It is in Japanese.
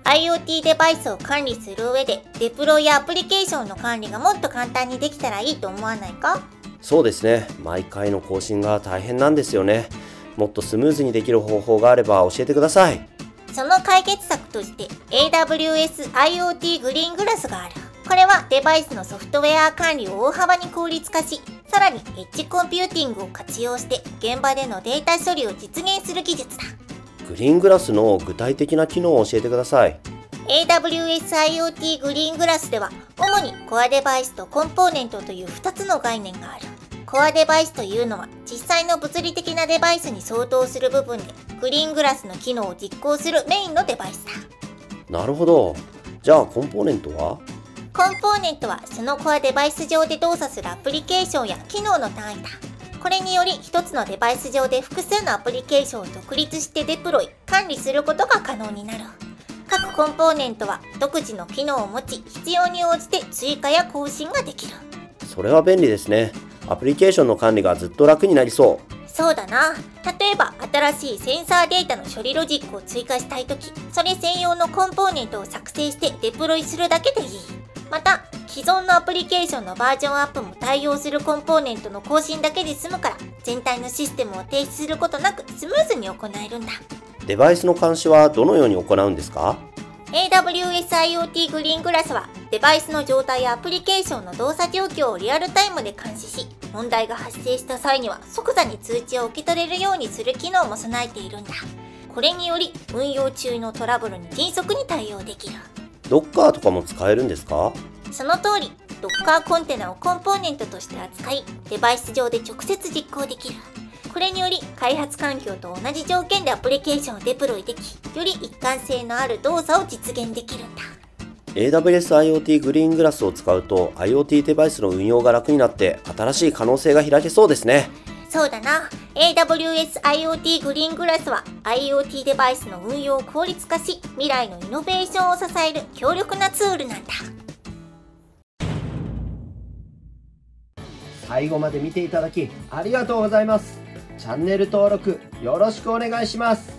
IoT デバイスを管理する上で、デプロイやアプリケーションの管理がもっと簡単にできたらいいと思わないか？ そうですね。毎回の更新が大変なんですよね。もっとスムーズにできる方法があれば教えてください。 その解決策として AWS IoT グリーングラスがある。これはデバイスのソフトウェア管理を大幅に効率化し、さらにエッジコンピューティングを活用して現場でのデータ処理を実現する技術だ。 グリーングラスの具体的な機能を教えてください。 AWS IoT グリーングラスでは、主にコアデバイスとコンポーネントという2つの概念がある。コアデバイスというのは実際の物理的なデバイスに相当する部分で、グリーングラスの機能を実行するメインのデバイスだ。 なるほど。じゃあコンポーネントは？ コンポーネントはそのコアデバイス上で動作するアプリケーションや機能の単位だ。これにより一つのデバイス上で複数のアプリケーションを独立してデプロイ、管理することが可能になる。各コンポーネントは独自の機能を持ち、必要に応じて追加や更新ができる。 それは便利ですね。アプリケーションの管理がずっと楽になりそう。 そうだな。例えば新しいセンサーデータの処理ロジックを追加したいとき、それ専用のコンポーネントを作成してデプロイするだけでいい。また、既存のアプリケーションのバージョンアップも対応するコンポーネントの更新だけで済むから、全体のシステムを停止することなくスムーズに行えるんだ。 デバイスの監視はどのように行うんですか？ AWS IoT グリーングラスはデバイスの状態やアプリケーションの動作状況をリアルタイムで監視し、問題が発生した際には即座に通知を受け取れるようにする機能も備えているんだ。これにより運用中のトラブルに迅速に対応できる。 ドッカーとかも使えるんですか？ その通り、Docker コンテナをコンポーネントとして扱い、デバイス上で直接実行できる。これにより開発環境と同じ条件でアプリケーションをデプロイでき、より一貫性のある動作を実現できるんだ。 AWS IoT グリーングラスを使うと IoT デバイスの運用が楽になって新しい可能性が開けそうですね。 そうだな。AWS IoT グリーングラスは IoT デバイスの運用を効率化し、未来のイノベーションを支える強力なツールなんだ。 最後まで見ていただきありがとうございます。チャンネル登録よろしくお願いします。